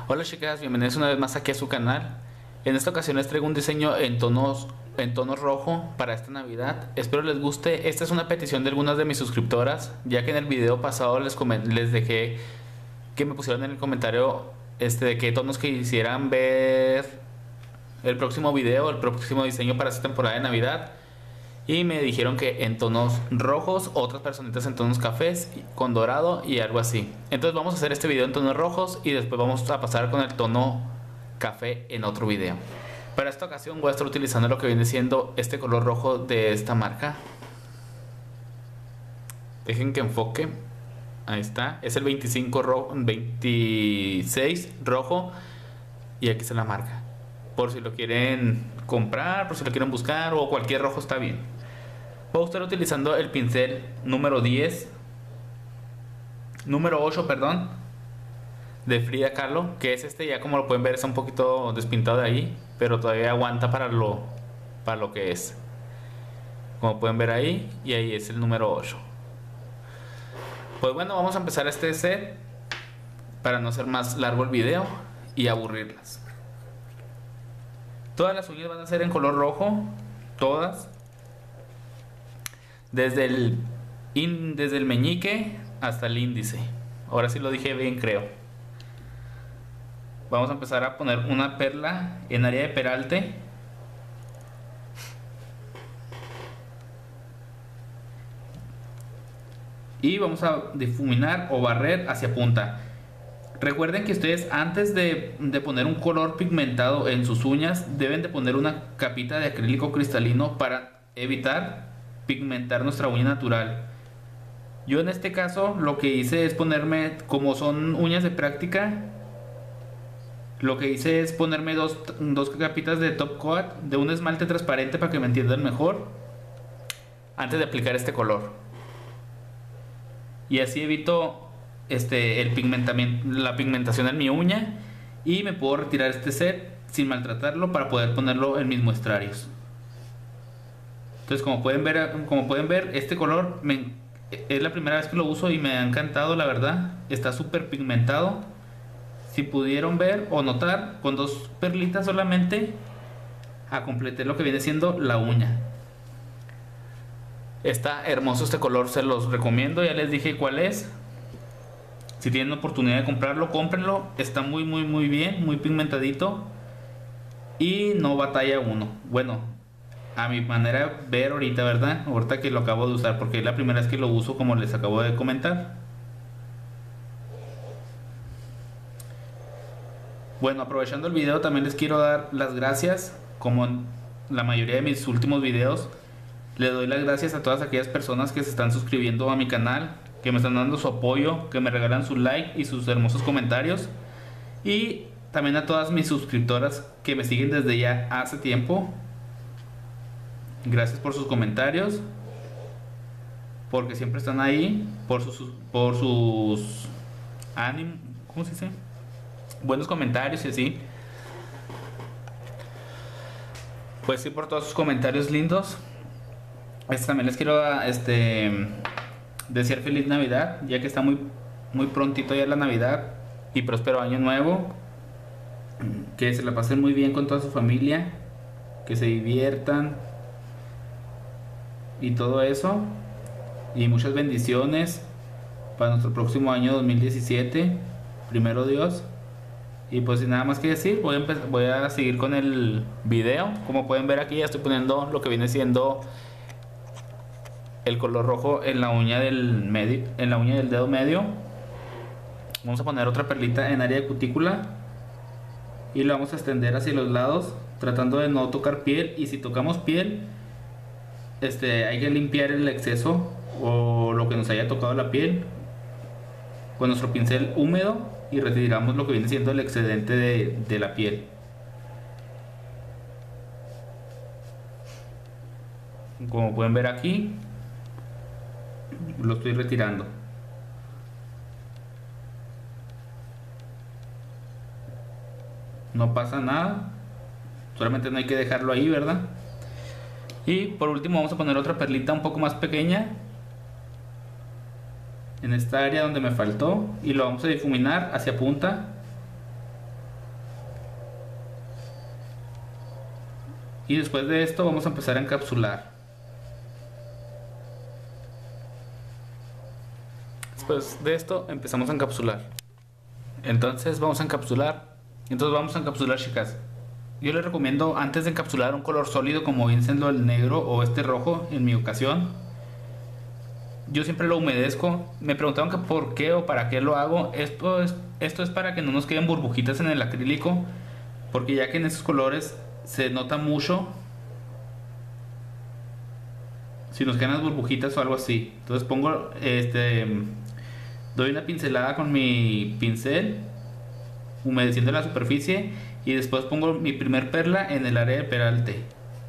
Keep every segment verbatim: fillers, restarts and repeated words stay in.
Hola chicas, bienvenidos una vez más aquí a su canal. En esta ocasión les traigo un diseño en tonos en tono rojo para esta Navidad. Espero les guste. Esta es una petición de algunas de mis suscriptoras, ya que en el video pasado les comen- les dejé que me pusieran en el comentario este de qué tonos quisieran ver el próximo video, el próximo diseño para esta temporada de Navidad. Y me dijeron que en tonos rojos, otras personitas en tonos cafés con dorado y algo así. Entonces vamos a hacer este video en tonos rojos y después vamos a pasar con el tono café en otro video. Para esta ocasión voy a estar utilizando lo que viene siendo este color rojo de esta marca. Dejen que enfoque. Ahí está. Es el veinticinco rojo, veintiséis rojo. Y aquí está la marca. Por si lo quieren comprar, por si lo quieren buscar, o cualquier rojo está bien. Voy a estar utilizando el pincel número diez, número ocho, perdón, de Frida Kahlo, que es este. Ya como lo pueden ver está un poquito despintado de ahí, pero todavía aguanta para lo, para lo que es. Como pueden ver ahí, y ahí es el número ocho. Pues bueno, vamos a empezar este set para no hacer más largo el video y aburrirlas. Todas las uñas van a ser en color rojo, todas. Desde el, in, desde el meñique hasta el índice. Ahora sí lo dije bien, creo. Vamos a empezar a poner una perla en área de peralte. Y vamos a difuminar o barrer hacia punta. Recuerden que ustedes antes de, de poner un color pigmentado en sus uñas deben de poner una capita de acrílico cristalino para evitar pigmentar nuestra uña natural. Yo en este caso lo que hice es ponerme, como son uñas de práctica, lo que hice es ponerme dos, dos capitas de top coat de un esmalte transparente para que me entiendan mejor antes de aplicar este color. Y así evito este, el pigmentamiento, la pigmentación en mi uña, y me puedo retirar este set sin maltratarlo para poder ponerlo en mis muestrarios. Entonces como pueden ver, como pueden ver este color me, es la primera vez que lo uso y me ha encantado, la verdad. Está súper pigmentado. Si pudieron ver o notar, con dos perlitas solamente a completar lo que viene siendo la uña. Está hermoso este color, se los recomiendo, ya les dije cuál es. Si tienen oportunidad de comprarlo, cómprenlo. Está muy muy muy bien, muy pigmentadito y no batalla uno. Bueno, a mi manera de ver ahorita, ¿verdad? Ahorita que lo acabo de usar, porque es la primera vez que lo uso, como les acabo de comentar. Bueno, aprovechando el video, también les quiero dar las gracias. Como en la mayoría de mis últimos videos, le doy las gracias a todas aquellas personas que se están suscribiendo a mi canal, que me están dando su apoyo, que me regalan su like y sus hermosos comentarios. Y también a todas mis suscriptoras que me siguen desde ya hace tiempo. Gracias por sus comentarios, porque siempre están ahí, por sus, por sus ánimos, ¿cómo se dice? Buenos comentarios y así. Pues sí, por todos sus comentarios lindos. Este, también les quiero este, desear feliz Navidad, ya que está muy, muy prontito ya la Navidad, y próspero año nuevo. Que se la pasen muy bien con toda su familia, que se diviertan y todo eso, y muchas bendiciones para nuestro próximo año dos mil diecisiete, primero Dios. Y pues sin nada más que decir, voy a, voy a seguir con el video. Como pueden ver aquí, ya estoy poniendo lo que viene siendo el color rojo en la uña del medio, en la uña del dedo medio. Vamos a poner otra perlita en área de cutícula y lo vamos a extender hacia los lados, tratando de no tocar piel. Y si tocamos piel, este, hay que limpiar el exceso o lo que nos haya tocado la piel con nuestro pincel húmedo, y retiramos lo que viene siendo el excedente de, de la piel. Como pueden ver aquí, lo estoy retirando. No pasa nada, solamente no hay que dejarlo ahí, ¿verdad? Y por último vamos a poner otra perlita un poco más pequeña en esta área donde me faltó, y lo vamos a difuminar hacia punta Y después de esto vamos a empezar a encapsular. Después de esto empezamos a encapsular. Entonces vamos a encapsular. Entonces vamos a encapsular, chicas. Yo les recomiendo antes de encapsular un color sólido como bien siendo el negro o este rojo en mi ocasión. Yo siempre lo humedezco. Me preguntaron que por qué o para qué lo hago. Esto es, esto es para que no nos queden burbujitas en el acrílico, porque ya que en esos colores se nota mucho si nos quedan las burbujitas o algo así. Entonces pongo este doy una pincelada con mi pincel humedeciendo la superficie y después pongo mi primer perla en el área de peralte.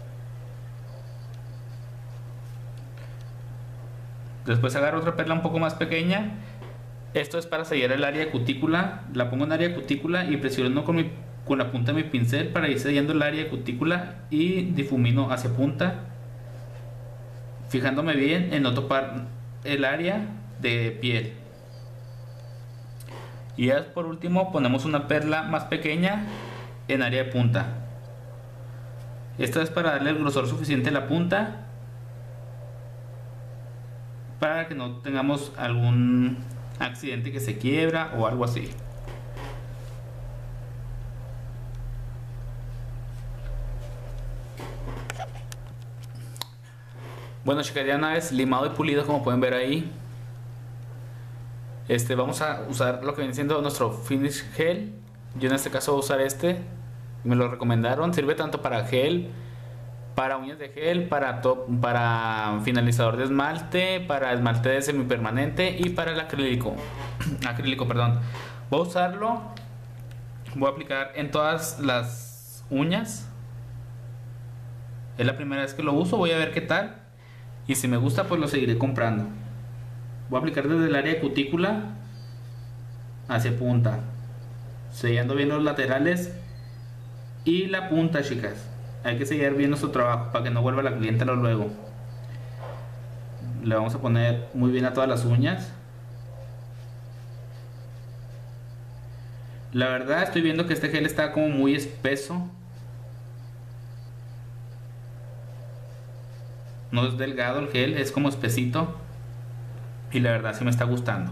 Después agarro otra perla un poco más pequeña. Esto es para sellar el área de cutícula. La pongo en área de cutícula y presiono con, mi, con la punta de mi pincel para ir sellando el área de cutícula y difumino hacia punta, fijándome bien en no topar el área de piel. Y ya por último ponemos una perla más pequeña en área de punta. Esto es para darle el grosor suficiente a la punta para que no tengamos algún accidente que se quiebra o algo así. Bueno, chicas, ya una vez limado y pulido, como pueden ver ahí, este, vamos a usar lo que viene siendo nuestro finish gel. Yo en este caso voy a usar este, me lo recomendaron. Sirve tanto para gel, para uñas de gel, para, top, para finalizador de esmalte, para esmalte de semipermanente y para el acrílico. acrílico, perdón. Voy a usarlo, voy a aplicar en todas las uñas. Es la primera vez que lo uso, voy a ver qué tal. Y si me gusta, pues lo seguiré comprando. Voy a aplicar desde el área de cutícula hacia punta, sellando bien los laterales y la punta, chicas. Hay que sellar bien nuestro trabajo para que no vuelva la clientela luego. Le vamos a poner muy bien a todas las uñas. La verdad estoy viendo que este gel está como muy espeso. No es delgado el gel, es como espesito. Y la verdad sí me está gustando.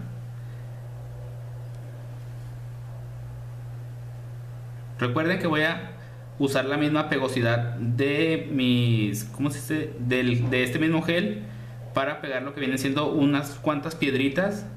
Recuerden que voy a usar la misma pegosidad de mis, ¿cómo se dice? Del, de este mismo gel para pegar lo que vienen siendo unas cuantas piedritas.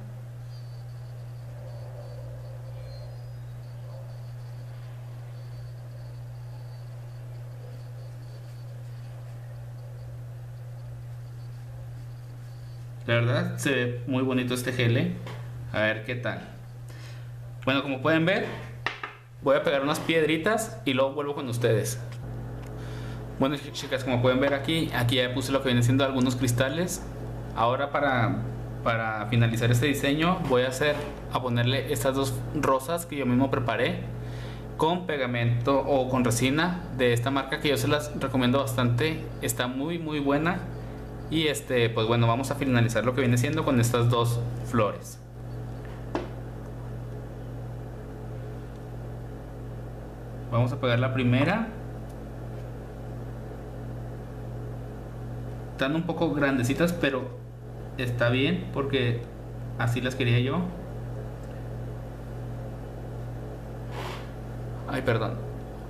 La verdad se ve muy bonito este gel, ¿eh? A ver qué tal. Bueno, como pueden ver, voy a pegar unas piedritas y luego vuelvo con ustedes. Bueno, chicas, como pueden ver aquí, aquí ya puse lo que viene siendo algunos cristales. Ahora para, para finalizar este diseño voy a hacer, a ponerle estas dos rosas que yo mismo preparé con pegamento o con resina de esta marca que yo se las recomiendo bastante. Está muy muy buena. Y este, pues bueno, vamos a finalizar lo que viene siendo con estas dos flores. Vamos a pegar la primera. Están un poco grandecitas, pero está bien porque así las quería yo. Ay, perdón.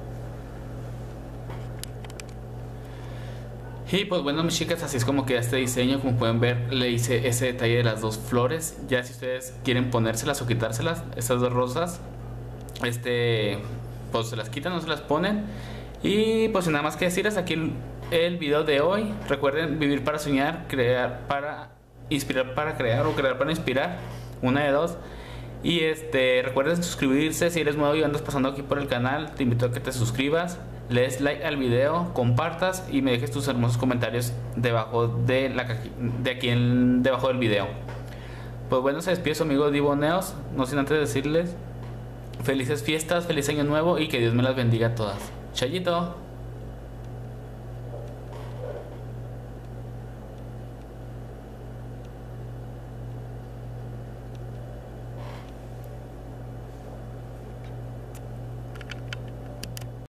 Y pues bueno, mis chicas, así es como queda este diseño. Como pueden ver, le hice ese detalle de las dos flores. Ya si ustedes quieren ponérselas o quitárselas, estas dos rosas, este, pues se las quitan o se las ponen. Y pues sin nada más que decir, hasta aquí el, el video de hoy. Recuerden vivir para soñar, crear para inspirar para crear o crear para inspirar, una de dos. Y este, recuerden suscribirse si eres nuevo y andas pasando aquí por el canal. Te invito a que te suscribas, le des like al video, compartas y me dejes tus hermosos comentarios debajo de la de aquí en, debajo del video. Pues bueno, se despide su amigo Divo Neos, no sin antes decirles felices fiestas, feliz año nuevo y que Dios me las bendiga a todas. Chayito.